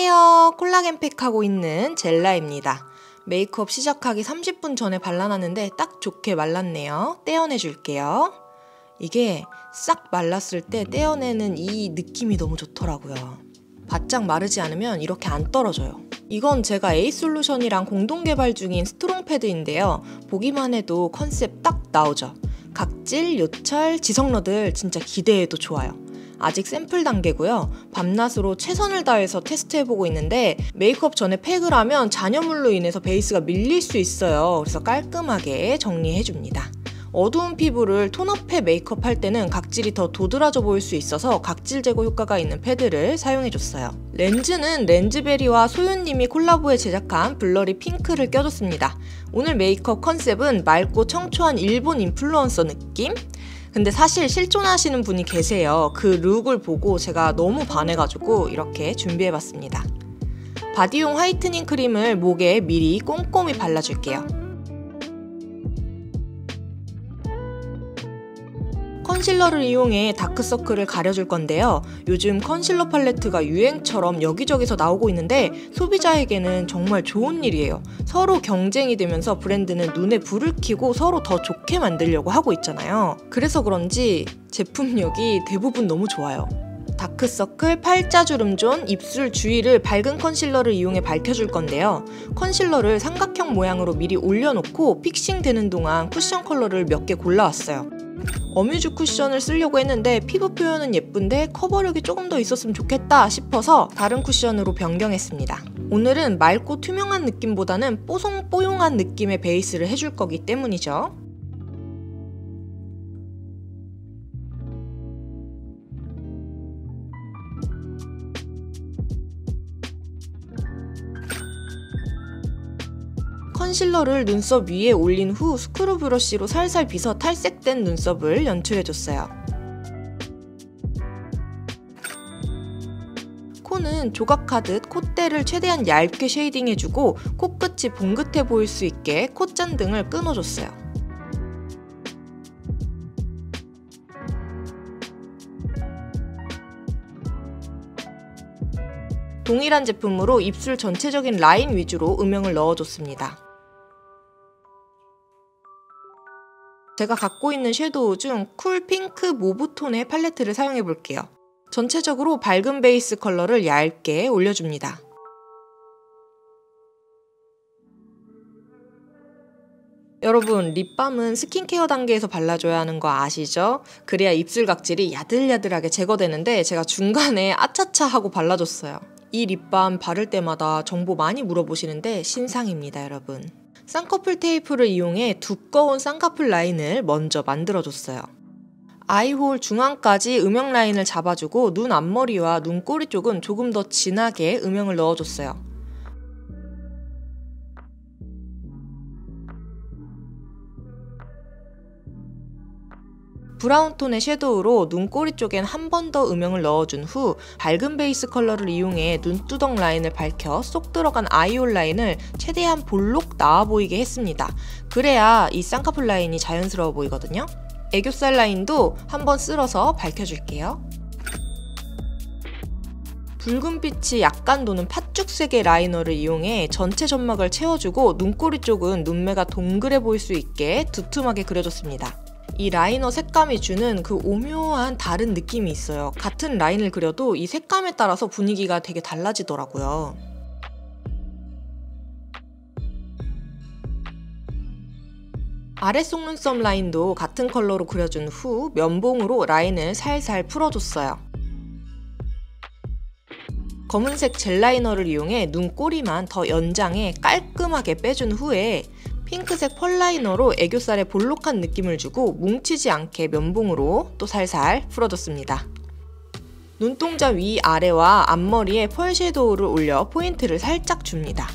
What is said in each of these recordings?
안녕하세요. 콜라겐 팩하고 있는 젤라입니다. 메이크업 시작하기 30분 전에 발라놨는데 딱 좋게 말랐네요. 떼어내줄게요. 이게 싹 말랐을 때 떼어내는 이 느낌이 너무 좋더라고요. 바짝 마르지 않으면 이렇게 안 떨어져요. 이건 제가 에이솔루션이랑 공동 개발 중인 스트롱 패드인데요. 보기만 해도 컨셉 딱 나오죠. 각질, 요철, 지성러들 진짜 기대해도 좋아요. 아직 샘플 단계고요. 밤낮으로 최선을 다해서 테스트해보고 있는데 메이크업 전에 팩을 하면 잔여물로 인해서 베이스가 밀릴 수 있어요. 그래서 깔끔하게 정리해줍니다. 어두운 피부를 톤업해 메이크업 할 때는 각질이 더 도드라져 보일 수 있어서 각질 제거 효과가 있는 패드를 사용해줬어요. 렌즈는 렌즈베리와 소윤님이 콜라보해 제작한 블러리 핑크를 껴줬습니다. 오늘 메이크업 컨셉은 맑고 청초한 일본 인플루언서 느낌? 근데 사실 실존하시는 분이 계세요. 그 룩을 보고 제가 너무 반해가지고 이렇게 준비해봤습니다. 바디용 화이트닝 크림을 목에 미리 꼼꼼히 발라줄게요. 컨실러를 이용해 다크서클을 가려줄 건데요. 요즘 컨실러 팔레트가 유행처럼 여기저기서 나오고 있는데 소비자에게는 정말 좋은 일이에요. 서로 경쟁이 되면서 브랜드는 눈에 불을 켜고 서로 더 좋게 만들려고 하고 있잖아요. 그래서 그런지 제품력이 대부분 너무 좋아요. 다크서클, 팔자주름 존, 입술 주위를 밝은 컨실러를 이용해 밝혀줄 건데요. 컨실러를 삼각형 모양으로 미리 올려놓고 픽싱 되는 동안 쿠션 컬러를 몇 개 골라왔어요. 어뮤즈 쿠션을 쓰려고 했는데 피부 표현은 예쁜데 커버력이 조금 더 있었으면 좋겠다 싶어서 다른 쿠션으로 변경했습니다. 오늘은 맑고 투명한 느낌보다는 뽀송뽀용한 느낌의 베이스를 해줄 거기 때문이죠. 컨실러를 눈썹 위에 올린 후 스크루 브러쉬로 살살 빗어 탈색된 눈썹을 연출해줬어요. 코는 조각하듯 콧대를 최대한 얇게 쉐이딩해주고 코끝이 봉긋해 보일 수 있게 콧잔등을 끊어줬어요. 동일한 제품으로 입술 전체적인 라인 위주로 음영을 넣어줬습니다. 제가 갖고 있는 섀도우 중 쿨 핑크 모브톤의 팔레트를 사용해 볼게요. 전체적으로 밝은 베이스 컬러를 얇게 올려줍니다. 여러분, 립밤은 스킨케어 단계에서 발라줘야 하는 거 아시죠? 그래야 입술 각질이 야들야들하게 제거되는데 제가 중간에 아차차 하고 발라줬어요. 이 립밤 바를 때마다 정보 많이 물어보시는데 신상입니다, 여러분. 쌍꺼풀 테이프를 이용해 두꺼운 쌍꺼풀 라인을 먼저 만들어줬어요. 아이홀 중앙까지 음영 라인을 잡아주고 눈 앞머리와 눈꼬리 쪽은 조금 더 진하게 음영을 넣어줬어요. 브라운톤의 섀도우로 눈꼬리 쪽엔 한 번 더 음영을 넣어준 후 밝은 베이스 컬러를 이용해 눈두덩 라인을 밝혀 쏙 들어간 아이홀 라인을 최대한 볼록 나와 보이게 했습니다. 그래야 이 쌍꺼풀 라인이 자연스러워 보이거든요. 애교살 라인도 한번 쓸어서 밝혀줄게요. 붉은빛이 약간 도는 팥죽색의 라이너를 이용해 전체 점막을 채워주고 눈꼬리 쪽은 눈매가 동그래 보일 수 있게 두툼하게 그려줬습니다. 이 라이너 색감이 주는 그 오묘한 다른 느낌이 있어요. 같은 라인을 그려도 이 색감에 따라서 분위기가 되게 달라지더라고요. 아래 속눈썹 라인도 같은 컬러로 그려준 후 면봉으로 라인을 살살 풀어줬어요. 검은색 젤 라이너를 이용해 눈꼬리만 더 연장해 깔끔하게 빼준 후에 핑크색 펄 라이너로 애교살에 볼록한 느낌을 주고 뭉치지 않게 면봉으로 또 살살 풀어줬습니다. 눈동자 위아래와 앞머리에 펄 섀도우를 올려 포인트를 살짝 줍니다.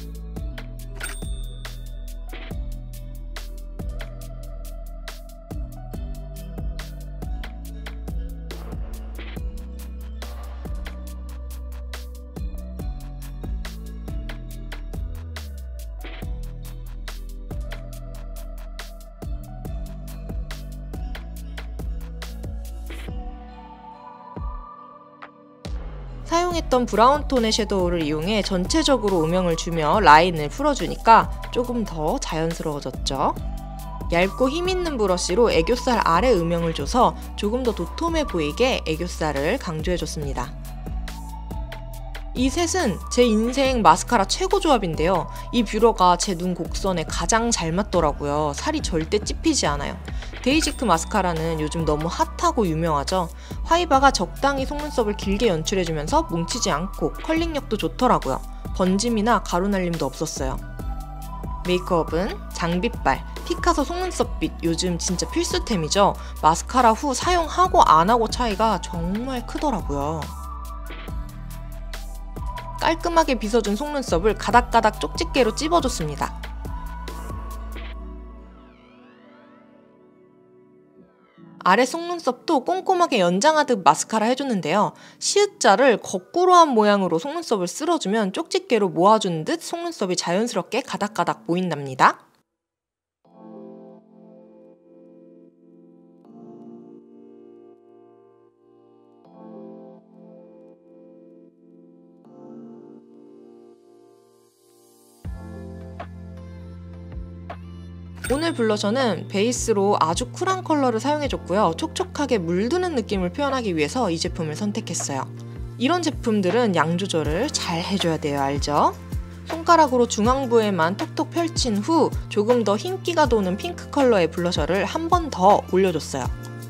사용했던 브라운 톤의 섀도우를 이용해 전체적으로 음영을 주며 라인을 풀어주니까 조금 더 자연스러워졌죠. 얇고 힘있는 브러쉬로 애교살 아래 음영을 줘서 조금 더 도톰해 보이게 애교살을 강조해줬습니다. 이 셋은 제 인생 마스카라 최고 조합인데요. 이 뷰러가 제 눈 곡선에 가장 잘 맞더라고요. 살이 절대 찝히지 않아요. 데이지크 마스카라는 요즘 너무 핫하고 유명하죠. 화이바가 적당히 속눈썹을 길게 연출해주면서 뭉치지 않고 컬링력도 좋더라고요. 번짐이나 가루날림도 없었어요. 메이크업은 장비빨, 피카소 속눈썹빛 요즘 진짜 필수템이죠. 마스카라 후 사용하고 안하고 차이가 정말 크더라고요. 깔끔하게 빗어준 속눈썹을 가닥가닥 쪽집게로 찝어줬습니다. 아래 속눈썹도 꼼꼼하게 연장하듯 마스카라 해줬는데요. 시읒자를 거꾸로 한 모양으로 속눈썹을 쓸어주면 쪽집게로 모아준 듯 속눈썹이 자연스럽게 가닥가닥 보인답니다. 오늘 블러셔는 베이스로 아주 쿨한 컬러를 사용해줬고요. 촉촉하게 물드는 느낌을 표현하기 위해서 이 제품을 선택했어요. 이런 제품들은 양 조절을 잘 해줘야 돼요. 알죠? 손가락으로 중앙부에만 톡톡 펼친 후 조금 더 흰기가 도는 핑크 컬러의 블러셔를 한 번 더 올려줬어요.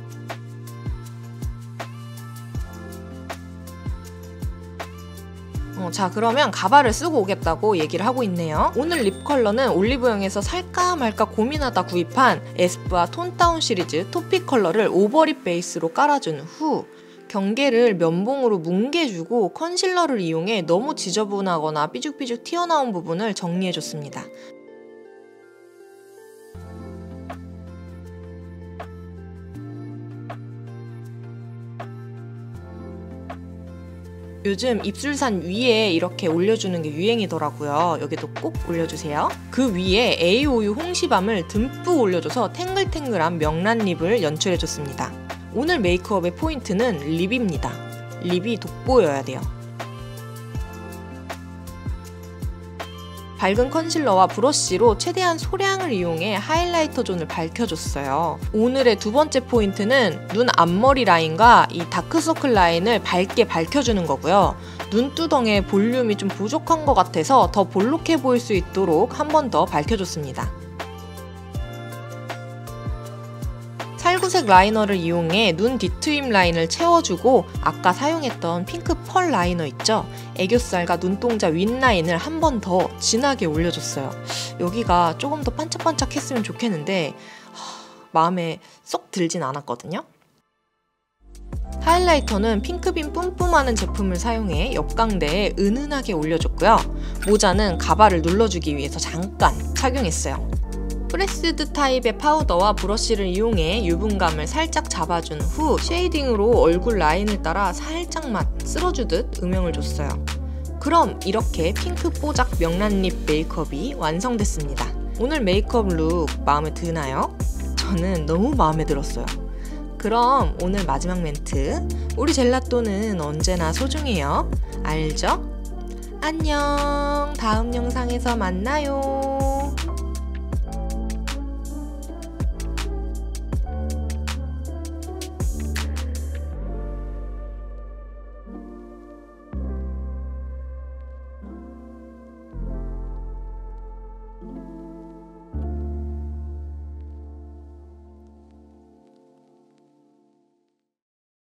자, 그러면 가발을 쓰고 오겠다고 얘기를 하고 있네요. 오늘 립 컬러는 올리브영에서 살까 말까 고민하다 구입한 에스쁘아 톤다운 시리즈 토픽 컬러를 오버립 베이스로 깔아준 후 경계를 면봉으로 뭉개주고 컨실러를 이용해 너무 지저분하거나 삐죽삐죽 튀어나온 부분을 정리해줬습니다. 요즘 입술산 위에 이렇게 올려주는 게 유행이더라고요. 여기도 꼭 올려주세요. 그 위에 A오유 홍시밤을 듬뿍 올려줘서 탱글탱글한 명란 립을 연출해줬습니다. 오늘 메이크업의 포인트는 립입니다. 립이 돋보여야 돼요. 밝은 컨실러와 브러쉬로 최대한 소량을 이용해 하이라이터 존을 밝혀줬어요. 오늘의 두 번째 포인트는 눈 앞머리 라인과 이 다크서클 라인을 밝게 밝혀주는 거고요. 눈두덩의 볼륨이 좀 부족한 것 같아서 더 볼록해 보일 수 있도록 한 번 더 밝혀줬습니다. 살구색 라이너를 이용해 눈 뒤트임 라인을 채워주고 아까 사용했던 핑크 펄 라이너 있죠? 애교살과 눈동자 윗라인을 한 번 더 진하게 올려줬어요. 여기가 조금 더 반짝반짝했으면 좋겠는데 마음에 쏙 들진 않았거든요. 하이라이터는 핑크빔 뿜뿜하는 제품을 사용해 옆광대에 은은하게 올려줬고요. 모자는 가발을 눌러주기 위해서 잠깐 착용했어요. 프레스드 타입의 파우더와 브러쉬를 이용해 유분감을 살짝 잡아준 후 쉐이딩으로 얼굴 라인을 따라 살짝만 쓸어주듯 음영을 줬어요. 그럼 이렇게 핑크 뽀작 명란립 메이크업이 완성됐습니다. 오늘 메이크업 룩 마음에 드나요? 저는 너무 마음에 들었어요. 그럼 오늘 마지막 멘트, 우리 젤라또는 언제나 소중해요. 알죠? 안녕, 다음 영상에서 만나요.